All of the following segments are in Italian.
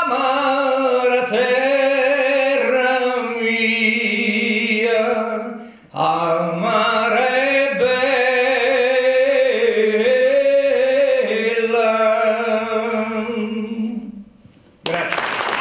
amara terra mia, amara e bella. Grazie.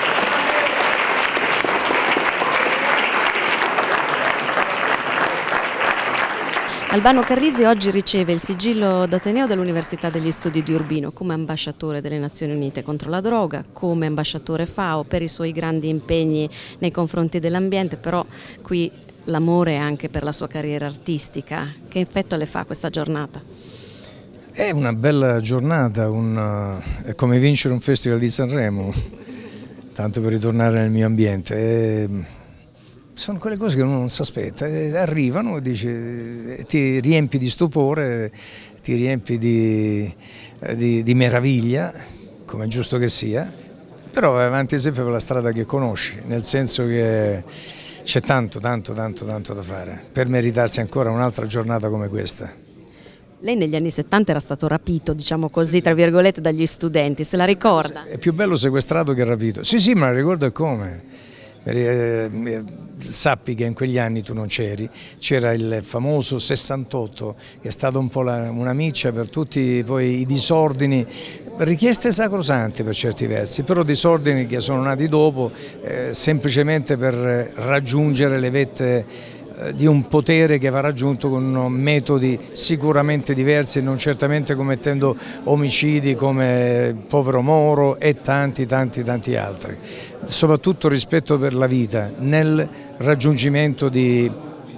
Albano Carrisi oggi riceve il sigillo d'Ateneo dell'Università degli Studi di Urbino come ambasciatore delle Nazioni Unite contro la droga, come ambasciatore FAO per i suoi grandi impegni nei confronti dell'ambiente, però qui l'amore anche per la sua carriera artistica. Che effetto le fa questa giornata? È una bella giornata, è come vincere un festival di Sanremo, tanto per ritornare nel mio ambiente. Sono quelle cose che uno non si aspetta, arrivano e dice, ti riempi di stupore, ti riempi di meraviglia, come è giusto che sia, però vai avanti sempre per la strada che conosci, nel senso che c'è tanto da fare per meritarsi ancora un'altra giornata come questa. Lei negli anni 70 era stato rapito, diciamo così, tra virgolette, dagli studenti, se la ricorda? È più bello sequestrato che rapito. Sì, me la ricordo e come. Sappi che in quegli anni tu non c'eri, c'era il famoso 68 che è stato un po' una miccia per tutti poi i disordini, richieste sacrosante per certi versi, però disordini che sono nati dopo semplicemente per raggiungere le vette di un potere che va raggiunto con metodi sicuramente diversi e non certamente commettendo omicidi come il povero Moro e tanti altri, soprattutto rispetto per la vita nel raggiungimento di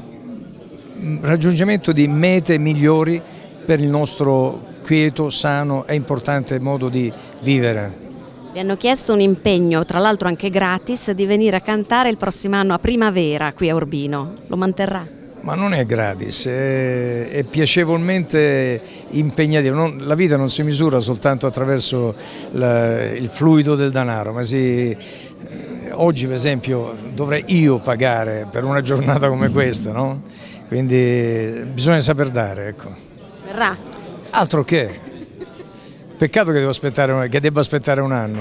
mete migliori per il nostro quieto, sano e importante modo di vivere. Le hanno chiesto un impegno, tra l'altro anche gratis, di venire a cantare il prossimo anno a primavera qui a Urbino. Lo manterrà? Ma non è gratis, è piacevolmente impegnativo. La vita non si misura soltanto attraverso il fluido del denaro, ma oggi per esempio dovrei io pagare per una giornata come questa, no? Quindi bisogna saper dare, ecco. Verrà? Altro che. Peccato che debba aspettare un anno.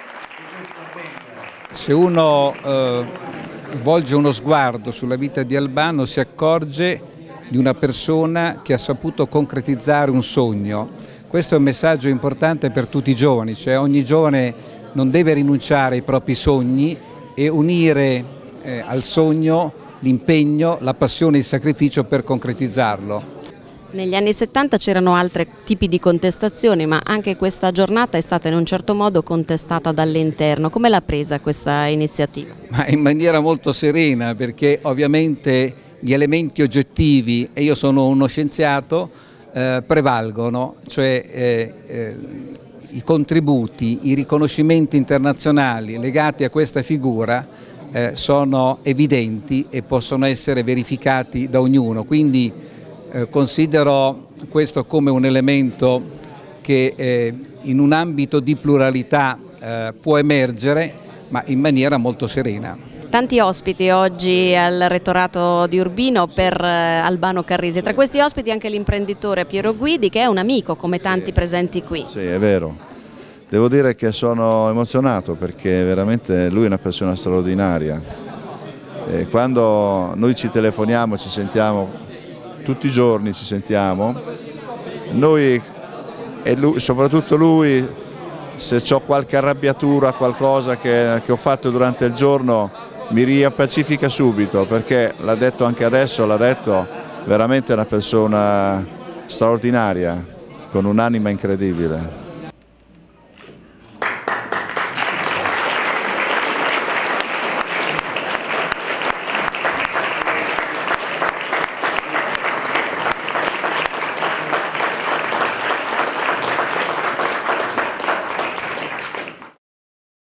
Se uno volge uno sguardo sulla vita di Albano si accorge di una persona che ha saputo concretizzare un sogno. Questo è un messaggio importante per tutti i giovani, cioè ogni giovane non deve rinunciare ai propri sogni e unire al sogno l'impegno, la passione e il sacrificio per concretizzarlo. Negli anni 70 c'erano altri tipi di contestazioni, ma anche questa giornata è stata in un certo modo contestata dall'interno. Come l'ha presa questa iniziativa? Ma in maniera molto serena, perché ovviamente gli elementi oggettivi, e io sono uno scienziato, prevalgono, cioè i contributi, i riconoscimenti internazionali legati a questa figura sono evidenti e possono essere verificati da ognuno. Quindi considero questo come un elemento che in un ambito di pluralità può emergere, ma in maniera molto serena. Tanti ospiti oggi al rettorato di Urbino per Albano Carrisi, tra questi ospiti anche l'imprenditore Piero Guidi, che è un amico come tanti presenti qui. Sì, è vero. Devo dire che sono emozionato perché veramente lui è una persona straordinaria. Quando noi ci telefoniamo, ci sentiamo tutti i giorni, noi e lui, soprattutto lui, se ho qualche arrabbiatura, qualcosa che ho fatto durante il giorno, mi riappacifica subito, perché l'ha detto anche adesso, veramente è una persona straordinaria, con un'anima incredibile.